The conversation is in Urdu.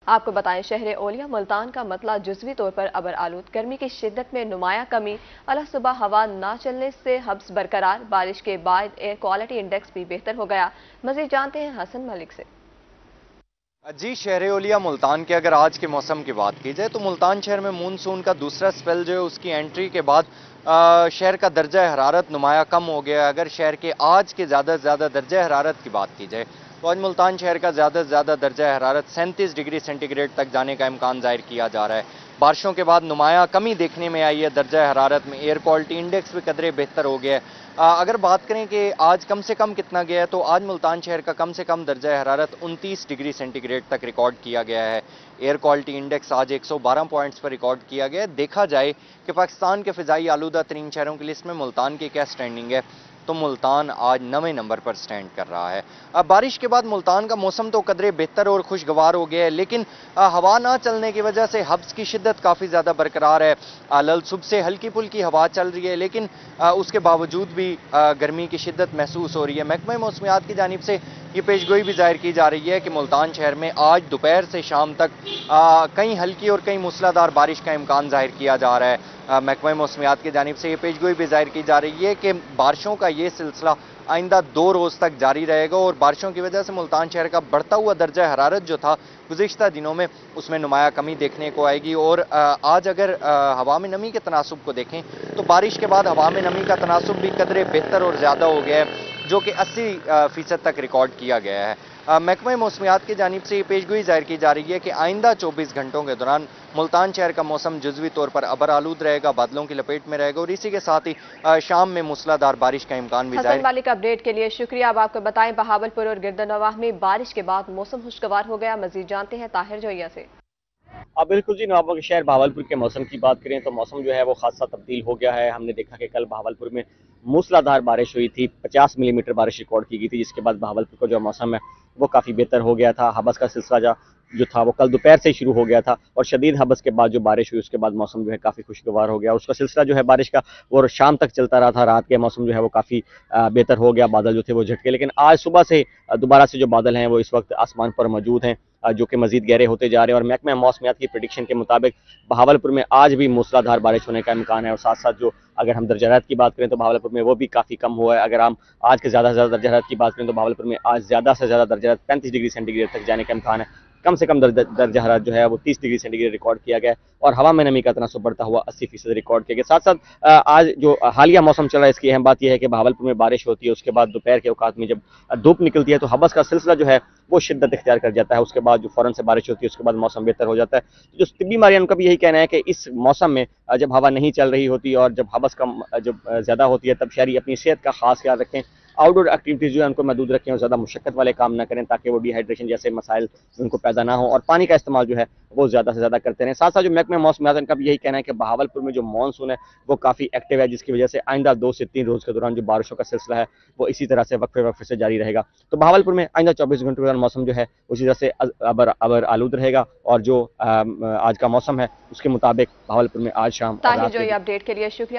آپ کو بتائیں شہر اولیا ملتان کا مطلع جزوی طور پر ابر آلود، گرمی کی شدت میں نمایاں کمی، اعلی صبح ہوا نہ چلنے سے حبس برقرار، بارش کے بعد ایئر کوالٹی انڈیکس بھی بہتر ہو گیا۔ مزید جانتے ہیں حسن ملک سے۔ جی، شہر اولیا ملتان کے اگر آج کے موسم کی بات کی جائے تو ملتان شہر میں مونسون کا دوسرا سپیل جو ہے اس کی انٹری کے بعد شہر کا درجہ حرارت نمایاں کم ہو گیا ہے۔ اگر شہر کے آج کے زیادہ سے زیادہ درجہ حرارت کی بات کی جائے تو آج ملتان شہر کا زیادہ سے زیادہ درجہ حرارت 37 ڈگری سینٹی گریڈ تک جانے کا امکان ظاہر کیا جا رہا ہے۔ بارشوں کے بعد نمایاں کمی دیکھنے میں آئی ہے درجہ حرارت میں، ایئر کوالٹی انڈیکس بھی قدرے بہتر ہو گیا ہے۔ اگر بات کریں کہ آج کم سے کم کتنا گیا ہے تو آج ملتان شہر کا کم سے کم درجہ حرارت 29 ڈگری سینٹی گریڈ تک ریکارڈ کیا گیا ہے۔ ایئر کوالٹی انڈیکس آج 112 پوائنٹس پر ریکارڈ کیا گیا ہے۔ دیکھا جائے کہ پاکستان کے فضائی آلودہ ترین شہروں کی لسٹ میں ملتان کی کیا سٹینڈنگ ہے تو ملتان آج 9ویں نمبر پر سٹینڈ کر رہا ہے۔ اب بارش کے بعد ملتان کا موسم تو قدرے بہتر اور خوشگوار ہو گیا ہے، لیکن ہوا نہ چلنے کی وجہ سے حبس کی شدت کافی زیادہ برقرار ہے۔ صبح سے ہلکی پھلکی ہوا چل رہی ہے، لیکن اس کے باوجود بھی گرمی کی شدت محسوس ہو رہی ہے۔ محکمہ موسمیات کی جانب سے یہ پیشگوئی بھی ظاہر کی جا رہی ہے کہ ملتان شہر میں آج دوپہر سے شام تک کہیں ہلکی اور کہیں موسلادھار بارش کا امکان ظاہر کیا جا رہا ہے۔ محکمہ موسمیات کی جانب سے یہ پیشگوئی بھی ظاہر کی جا رہی ہے کہ بارشوں کا یہ سلسلہ آئندہ 2 روز تک جاری رہے گا اور بارشوں کی وجہ سے ملتان شہر کا بڑھتا ہوا درجہ حرارت جو تھا گزشتہ دنوں میں اس میں نمایاں کمی دیکھنے کو آئے گی۔ اور آج اگر ہوا میں نمی کے تناسب کو دیکھیں تو بارش کے بعد ہوا میں نمی کا تناسب بھی قدرے بہتر اور زیادہ ہو گیا ہے، جو کہ 80% تک ریکارڈ کیا گیا ہے۔ محکمہ موسمیات کی جانب سے یہ پیشگوئی ظاہر کی جا رہی ہے کہ آئندہ 24 گھنٹوں کے دوران ملتان شہر کا موسم جزوی طور پر ابر آلود رہے گا، بادلوں کی لپیٹ میں رہے گا اور اسی کے ساتھ ہی شام میں موسلادھار بارش کا امکان بھی ظاہر۔ حسن ملک اپڈیٹ کے لیے شکریہ۔ اب آپ کو بتائیں بہاولپور اور گردنواہ میں بارش کے بعد موسم خوشگوار ہو گیا۔ مزید جانتے ہیں طاہر جویا سے۔ بالکل جی، نوابوں کے شہر بہاولپور کے موسم کی بات کریں تو موسم جو ہے وہ خاصا تبدیل ہو گیا ہے۔ ہم نے دیکھا کہ کل بہاولپور میں موسلادھار بارش ہوئی تھی، 50 ملی میٹر بارش ریکارڈ کی گئی تھی، جس کے بعد بہاولپور کا جو موسم ہے وہ کافی بہتر ہو گیا تھا۔ حبس کا سلسلہ جو تھا وہ کل دوپہر سے شروع ہو گیا تھا اور شدید حبس کے بعد جو بارش ہوئی اس کے بعد موسم جو ہے کافی خوشگوار ہو گیا۔ اس کا سلسلہ جو ہے بارش کا وہ شام تک چلتا رہا تھا، رات کے موسم جو ہے وہ کافی بہتر ہو گیا، بادل جو تھے وہ جھٹکے، لیکن آج صبح سے دوبارہ سے جو بادل ہیں وہ اس وقت آسمان پر موجود ہیں، جو کہ مزید گہرے ہوتے جا رہے ہیں اور محکمہ موسمیات کی پریڈکشن کے مطابق بہاولپور میں آج بھی موسلادھار بارش ہونے کا امکان ہے۔ اور ساتھ ساتھ جو اگر ہم درجہ حرارت کی بات کریں تو بہاولپور میں وہ بھی کافی کم ہوا ہے۔ اگر ہم آج کے زیادہ سے زیادہ درجہ حرارت کی بات کریں تو بہاولپور میں آج زیادہ سے زیادہ درجہ حرارت 35 ڈگری سینٹی گریڈ تک جانے کا امکان ہے۔ کم سے کم درجہ حرارت جو ہے وہ 30 ڈگری سینٹی گریڈ ریکارڈ کیا گیا ہے اور ہوا میں نمی کا تناسب بڑھتا ہوا 80% ریکارڈ کیا گیا۔ ساتھ ساتھ آج جو حالیہ موسم چل رہا ہے اس کی اہم بات یہ ہے کہ بہاولپور میں بارش ہوتی ہے، اس کے بعد دوپہر کے اوقات میں جب دھوپ نکلتی ہے تو حبس کا سلسلہ جو ہے وہ شدت اختیار کر جاتا ہے، اس کے بعد جو فوراً سے بارش ہوتی ہے اس کے بعد موسم بہتر ہو جاتا ہے۔ جو طبی ماہرین کا بھی یہی کہنا ہے کہ اس موسم میں جب ہوا نہیں چل رہی ہوتی اور جب حبس کم جب زیادہ ہوتی ہے تب شہری اپنی صحت کا خاص خیال رکھیں، آؤٹ ڈور ایکٹیویٹیز جو ہے ان کو محدود رکھیں اور زیادہ مشقت والے کام نہ کریں تاکہ وہ ڈی ہائیڈریشن جیسے مسائل ان کو پیدا نہ ہوں، اور پانی کا استعمال جو ہے وہ زیادہ سے زیادہ کرتے رہیں۔ ساتھ ساتھ جو محکمہ موسمیات کا بھی یہی کہنا ہے کہ بہاولپور میں جو مانسون ہے وہ کافی ایکٹیو ہے، جس کی وجہ سے آئندہ 2 سے 3 روز کے دوران جو بارشوں کا سلسلہ ہے وہ اسی طرح سے وقفے وقفے سے جاری رہے گا۔ تو بہاولپور میں آئندہ 24 گھنٹوں کے دوران موسم جو ہے اسی طرح سے ابر آلود رہے گا اور جو آج کا موسم ہے اس کے مطابق بہاولپور میں آج شام اور طاہر رات کے جویا اپڈیٹ کے لیے شکریہ۔